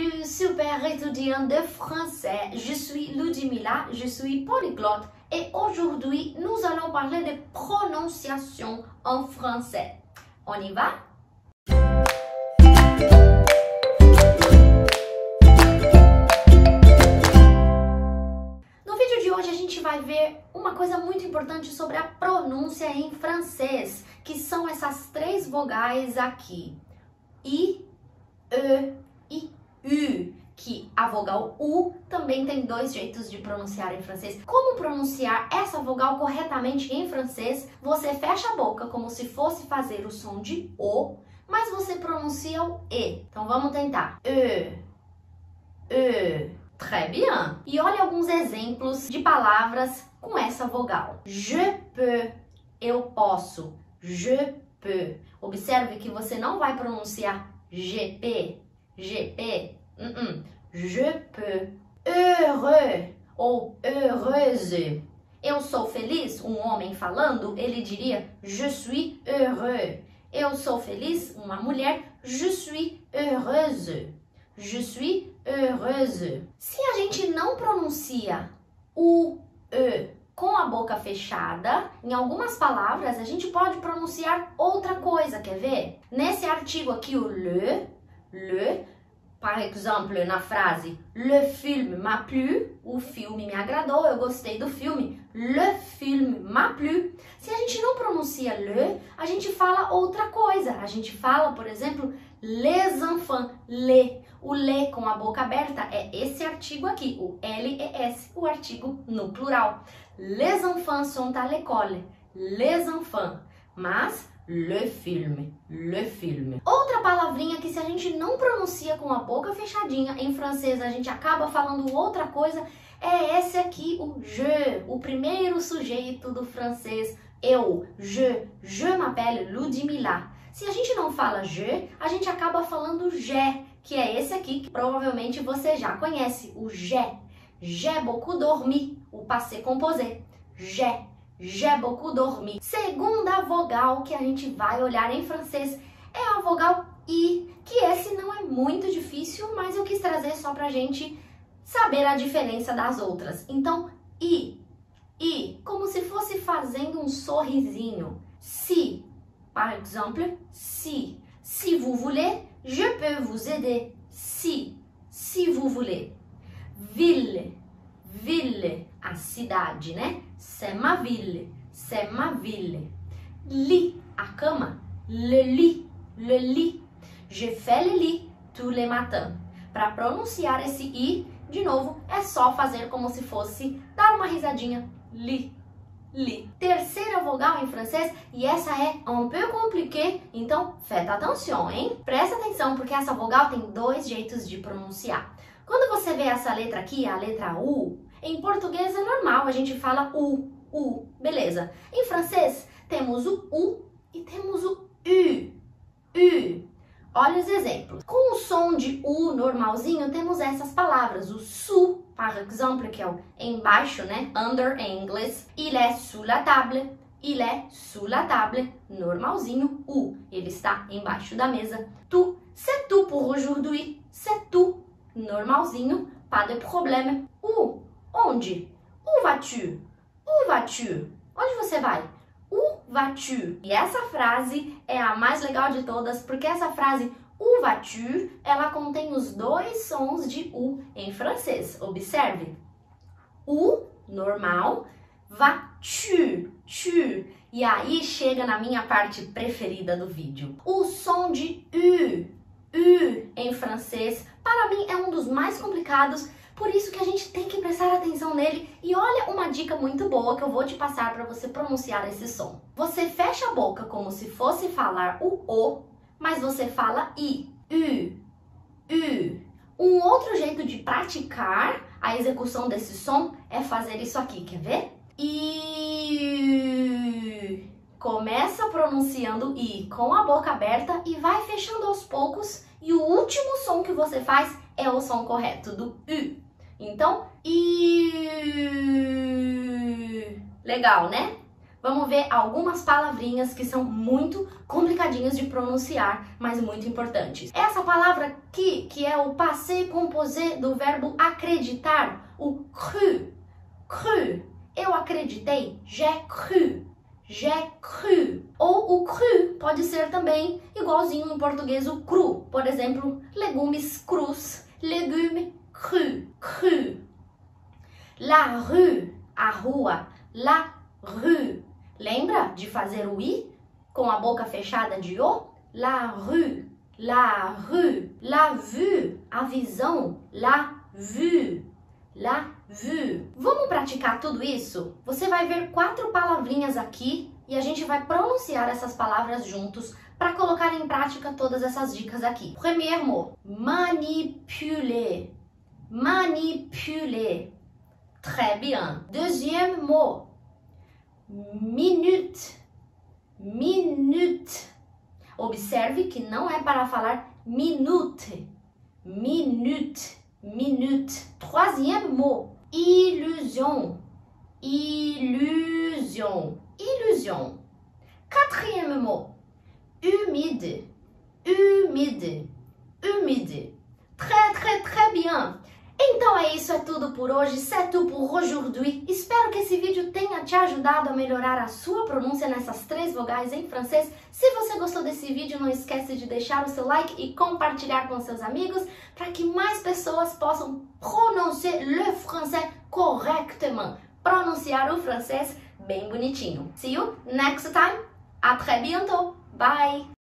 Salut, super étudiant de français. Je suis Ludmila, je suis polyglotte et aujourd'hui nous allons parler de prononciation en français. On y va? No vídeo de hoje a gente vai ver uma coisa muito importante sobre a pronúncia em francês, que são essas três vogais aqui. I, E e U, que a vogal U também tem dois jeitos de pronunciar em francês. Como pronunciar essa vogal corretamente em francês? Você fecha a boca como se fosse fazer o som de O, mas você pronuncia o E. Então vamos tentar. E. Très bien. E olha alguns exemplos de palavras com essa vogal. Je peux, eu posso. Je peux. Observe que você não vai pronunciar GP. GP, je peux. Heureux ou heureuse. Eu sou feliz, um homem falando, ele diria je suis heureux. Eu sou feliz, uma mulher, je suis heureuse. Je suis heureuse. Se a gente não pronuncia o E com a boca fechada, em algumas palavras a gente pode pronunciar outra coisa, quer ver? Nesse artigo aqui, o le, par exemple, na frase le film m'a plu, o filme me agradou, eu gostei do filme, le film m'a plu. Se a gente não pronuncia le, a gente fala outra coisa. A gente fala, por exemplo, les enfants, le. O le com a boca aberta é esse artigo aqui, o L-E-S, o artigo no plural. Les enfants sont à l'école, les enfants. Mas le film, le film. Outra palavrinha que se a gente não pronuncia com a boca fechadinha, em francês a gente acaba falando outra coisa, é esse aqui, o je, o primeiro sujeito do francês, eu, je m'appelle Ludmila. Se a gente não fala je, a gente acaba falando j'ai, que é esse aqui que provavelmente você já conhece, o j'ai. J'ai beaucoup dormi, o passé composé, j'ai beaucoup dormi. Segunda vogal que a gente vai olhar em francês é a vogal I, que esse não é muito difícil, mas eu quis trazer só pra gente saber a diferença das outras. Então, I, como se fosse fazendo um sorrisinho. Si, par exemple, si vous voulez, je peux vous aider. Si vous voulez. Ville, a cidade, né? C'est ma ville, c'est ma ville. Lit, a cama. Le lit. Je fais le lit tous les matins. Para pronunciar esse I, de novo, é só fazer como se fosse dar uma risadinha. Li. Terceira vogal em francês, e essa é un peu compliquée, então faites attention, hein? Presta atenção, porque essa vogal tem dois jeitos de pronunciar. Quando você vê essa letra aqui, a letra U, em português é normal, a gente fala U, beleza. Em francês, temos o U e temos o U. Olha os exemplos. Com o som de U normalzinho, temos essas palavras. O sous, par exemple, que é o embaixo, né? Under em inglês. Il est sous la table. Il est sous la table. Normalzinho, U. Ele está embaixo da mesa. Tu, c'est tout pour aujourd'hui. C'est tout. Normalzinho, pas de problème. Où? Onde? Où vas-tu? Où vas-tu? Onde você vai? Où vas-tu? E essa frase é a mais legal de todas, porque essa frase où vas-tu, ela contém os dois sons de U em francês. Observe. U, normal, vas-tu, tu. E aí chega na minha parte preferida do vídeo. O som de U em francês, para mim é um dos mais complicados, por isso que a gente tem que prestar atenção nele. E olha uma dica muito boa que eu vou te passar para você pronunciar esse som. Você fecha a boca como se fosse falar o O, mas você fala I, U. Um outro jeito de praticar a execução desse som é fazer isso aqui, quer ver? I. Começa pronunciando I com a boca aberta e vai fechando aos poucos, e o último som que você faz é o som correto do U. Então, I. Legal, né? vamos ver algumas palavrinhas que são muito complicadinhas de pronunciar, mas muito importantes. Essa palavra aqui, que é o passé composé do verbo acreditar, o cru, cru. Eu acreditei, j'ai cru, j'ai cru. Ou o cru pode ser também igualzinho em português o cru. Por exemplo, legumes crus, légumes cru, cru. La rue, a rua, la rue. Lembra de fazer o i com a boca fechada de o? La rue, la rue. La vue, a visão, la vue, la vue. Vamos praticar tudo isso? Você vai ver 4 palavrinhas aqui e a gente vai pronunciar essas palavras juntos para colocar em prática todas essas dicas aqui. Premier mot, manipuler, manipuler. Très bien. Deuxième mot, minute, minute. Observe que não é para falar minute, minute, minute. Troisième mot, illusion, illusion, illusion. Quatrième mot, humide, humide, humide. Très, très, très bien. Então é isso, é tudo por hoje, c'est tout pour aujourd'hui. Espero que esse vídeo tenha te ajudado a melhorar a sua pronúncia nessas 3 vogais em francês. Se você gostou desse vídeo, não esquece de deixar o seu like e compartilhar com seus amigos para que mais pessoas possam prononcer le français correctement. Pronunciar o francês bem bonitinho. See you next time. À très bientôt. Bye!